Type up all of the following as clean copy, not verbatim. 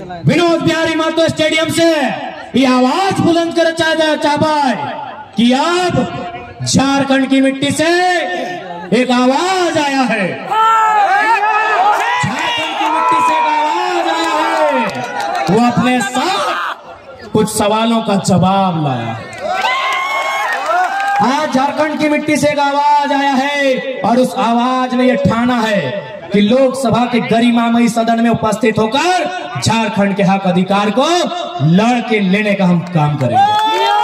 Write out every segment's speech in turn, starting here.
Vinod Bihari Mahato stadium से ये आवाज बुलंद कर चाहता कि अब झारखंड की मिट्टी से एक आवाज आया है, झारखंड की मिट्टी से एक आवाज आया है, वो अपने साथ कुछ सवालों का जवाब लाया। आज झारखंड की मिट्टी से एक आवाज आया है और उस आवाज ने यह ठाना है कि लोकसभा के गरिमामयी सदन में उपस्थित होकर झारखंड के हक अधिकार को लड़ के लेने का हम काम करेंगे।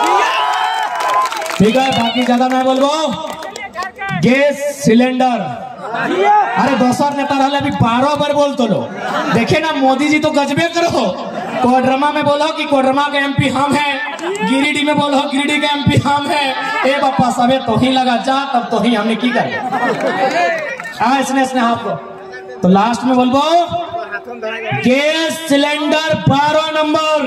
ठीक है, बाकी ज्यादा मैं बोलबो। गैस सिलेंडर, अरे दोसर नेता रहा अभी 12 बार बोल तो लो, देखे ना मोदी जी तो गजबे करो। कोडरमा में बोलो कि कोडरमा के एमपी हम हैं, गिरिडीह में बोलो गिरिडीह के एमपी हम हैं। ए बापा सबे तो ही लगा जा, तब तो ही हमने की कर इसने आपको तो लास्ट में बोलबो gas cylinder 12 number,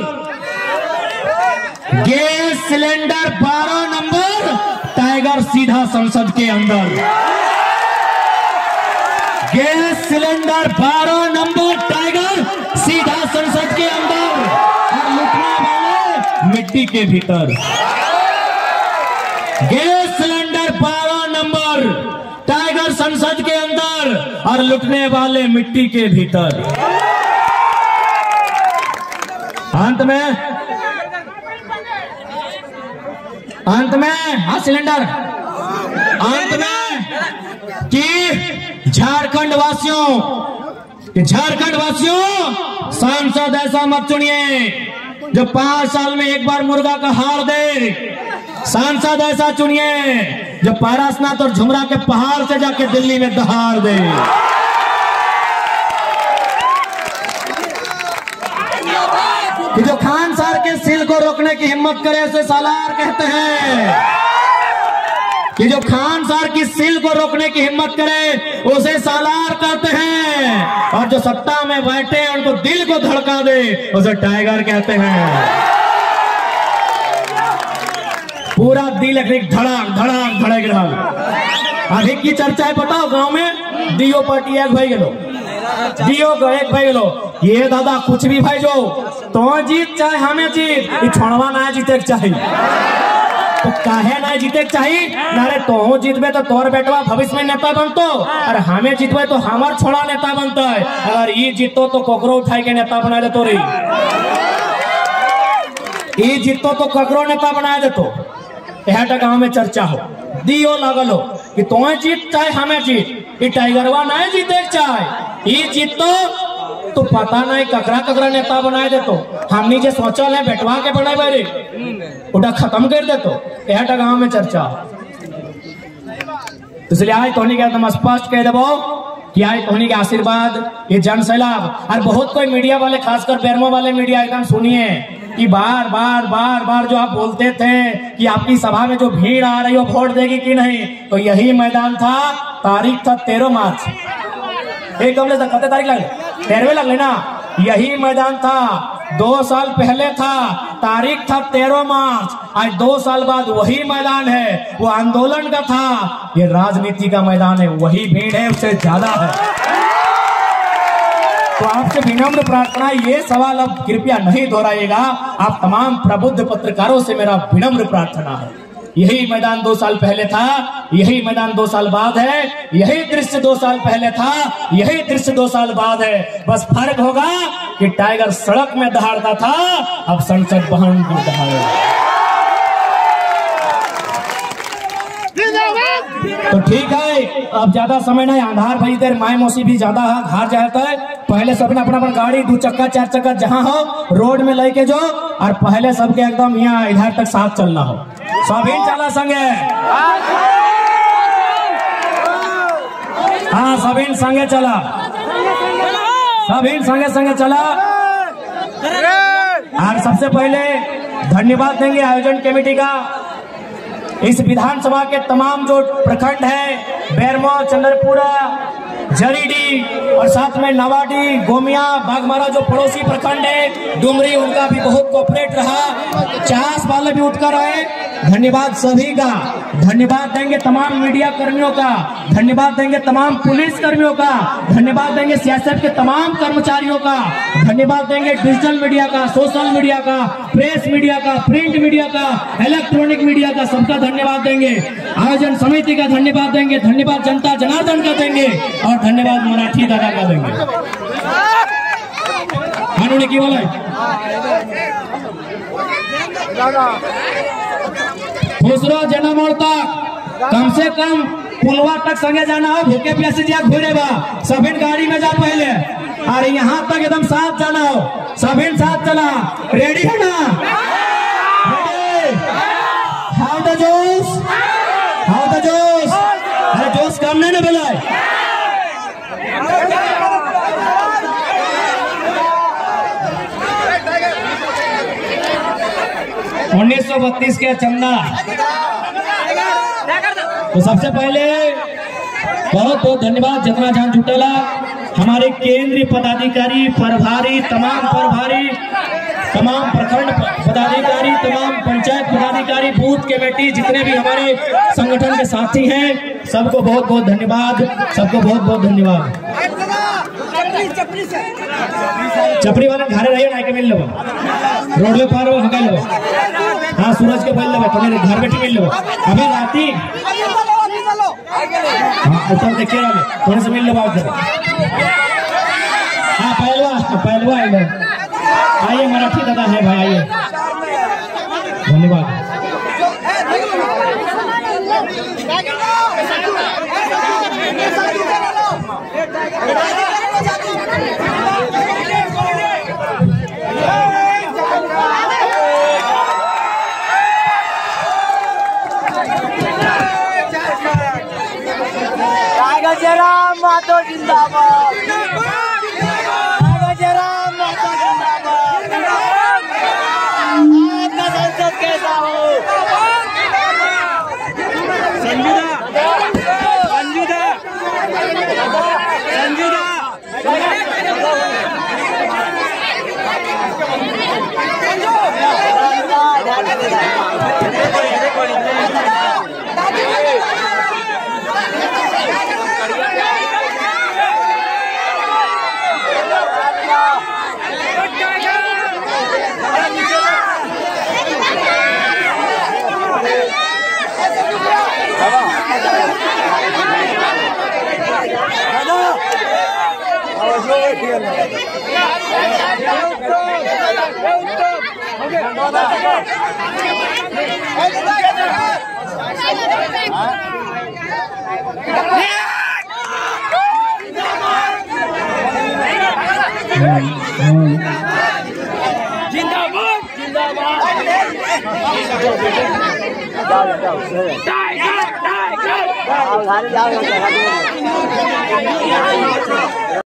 gas cylinder 12 number tiger सीधा संसद के अंदर, गैस सिलेंडर 12 नंबर टाइगर सीधा संसद के अंदर और लुटने वाले मिट्टी के भीतर। गैस सिलेंडर 12 नंबर टाइगर संसद के अंदर और लुटने वाले मिट्टी के भीतर। अंत में सिलेंडर अंत में कि झारखंड वासियों सांसद ऐसा मत चुनिए जो 5 साल में एक बार मुर्गा का हार दे, सांसद ऐसा चुनिए जो पारसनाथ और झुमरा के पहाड़ से जाके दिल्ली में दहाड़ दे। कि जो खान सार के सिल को रोकने की हिम्मत करे उसे सालार कहते हैं, कि जो खान सार की सिल को रोकने की हिम्मत करे उसे सालार कहते हैं, और जो सत्ता में बैठे उनको दिल को धड़का दे उसे टाइगर कहते हैं। पूरा दिल एक धड़ाक धड़ाक धड़क रहा। अधिक की चर्चा है बताओ गांव में डीओ पार्टी एक भाई गेलो, डीओ को एक भाई गेलो, ये दादा कुछ भी भाई जो तो जीत चाहे हमें जीत, छोड़वा ना जीते चाहिए तो काहे ना जीते चाहिए। अरे तो जीतबे तो तोर बेटवा भविष्य में नेता बनतो, और हमें जीतबे तो हमार छोड़ा नेता बनता है। अगर ये जीतो तो कोकरो उठाई के नेता बना देतो रे, ये जीतो तो कोकरो नेता बना देतो। यह गाँव में चर्चा हो दियो लगलो कि तो जीत चाहे हमें जीत, ये टाइगरवा ना जीते चाहे, ये जीतो तो पता नहीं ककरा ककरा नेता बनाए देतो। हमनी जो सोचल है बैठवा के बनाए बारे उड़ा खत्म कर देतो। यह गाँव में चर्चा, इसलिए आज तोहनी के एकदम स्पष्ट कह देबो कि आज तोहनी के आशीर्वाद ये जन सैलाब। और बहुत कोई मीडिया वाले खासकर बेरमो वाले मीडिया एकदम सुनिए कि बार बार जो आप बोलते थे कि आपकी सभा में जो भीड़ आ रही हो वोट देगी कि नहीं, तो यही मैदान था। तारीख था 13 मार्च, एक कब ले कते तारीख लगे 13वें लग लेना, यही मैदान था 2 साल पहले था, तारीख था 13 मार्च। आज 2 साल बाद वही मैदान है, वो आंदोलन का था, ये राजनीति का मैदान है, वही भीड़ है उससे ज्यादा है। तो आपसे विनम्र प्रार्थना, ये सवाल अब कृपया नहीं दोहराइएगा। आप तमाम प्रबुद्ध पत्रकारों से मेरा विनम्र प्रार्थना है। यही मैदान 2 साल पहले था, यही मैदान 2 साल बाद है, यही दृश्य 2 साल पहले था, यही दृश्य 2 साल बाद है। बस फर्क होगा कि टाइगर सड़क में दहाड़ता था, अब संसद भवन में दहाड़ेगा। तो ठीक है, अब ज्यादा समय नहीं, आधार भाई देर माए मौसी भी ज्यादा घर जाता है। पहले सबने अपना गाड़ी 2 चक्का 4 चक्का जहाँ हो रोड में लेके जो, और पहले सबके एकदम यहाँ इधर तक साथ चलना हो। सभी चला संगे, हाँ सभी संगे चला, सभी संगे चला। और सबसे पहले धन्यवाद देंगे आयोजन कमेटी का। इस विधानसभा के तमाम जो प्रखंड है, बेरमो, चंद्रपुरा, जरीडी और साथ में नवाडी, गोमिया, बागमारा जो पड़ोसी प्रखंड है, डुमरी, उनका भी बहुत कोऑपरेट रहा। चास वाले भी उठकर आए। धन्यवाद सभी का, धन्यवाद देंगे तमाम मीडिया कर्मियों का, धन्यवाद देंगे तमाम पुलिस कर्मियों का, धन्यवाद देंगे सीएसएफ के तमाम कर्मचारियों का, धन्यवाद देंगे डिजिटल मीडिया का, सोशल मीडिया का, प्रेस मीडिया का, प्रिंट मीडिया का, इलेक्ट्रॉनिक मीडिया का, सबका धन्यवाद देंगे। आयोजन समिति का धन्यवाद देंगे, धन्यवाद जनता जनार्दन का देंगे और धन्यवाद मराठी दादा का देंगे। उन्होंने की बोला दूसरा जनमोड़ तक कम से कम पुलवा तक संगे जाना हो, भूखे प्यासे जा घूरे बा सभी गाड़ी में जा पहले, और यहाँ तक एकदम साथ जाना हो, सभी साथ चला। रेडी है ना? How the josh, how the josh. अरे जोश कम नहीं ना बोला। 1932 के चंदा। तो सबसे पहले बहुत बहुत धन्यवाद जितना जान जुटेला हमारे केंद्रीय पदाधिकारी, प्रभारी, तमाम प्रभारी, तमाम प्रखंड पदाधिकारी, तमाम पंचायत पदाधिकारी, बूथ कमेटी, जितने भी हमारे संगठन के साथी हैं, सबको बहुत बहुत धन्यवाद, सबको बहुत बहुत धन्यवाद। चपड़ी वाले घरे रहिए ना के मिल लो, रोड पे पार हो गए लो। हाँ सूरज के पहले तुम्हें घर बैठे मिल लो। अभी राती हाँ ऊपर देखिए वाले थोड़े से मिल लो बाबू। हाँ पहलवा आइए, मराठी दादा है भाई, आइए। धन्यवाद। जयराम मातो जिंदाबाद, जयराम मातो जिंदाबाद। आपका संसद कैसा हो? जिंदाबाद जिंदाबाद।